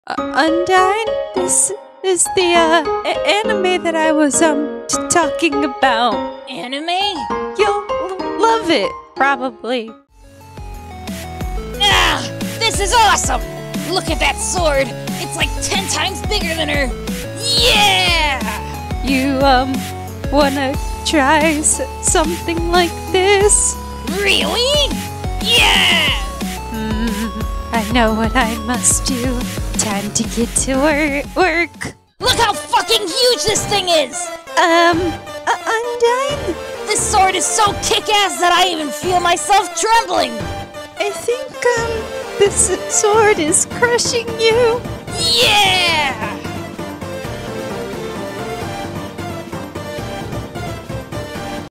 Undyne? This is the anime that I was talking about. Anime? You'll love it, probably. Ah! This is awesome! Look at that sword! It's like 10 times bigger than her! Yeah! You, wanna try something like this? Really? Yeah! I know what I must do. Time to get to work. Look how fucking huge this thing is! Undyne? This sword is so kick-ass that I even feel myself trembling! I think, this sword is crushing you. Yeah!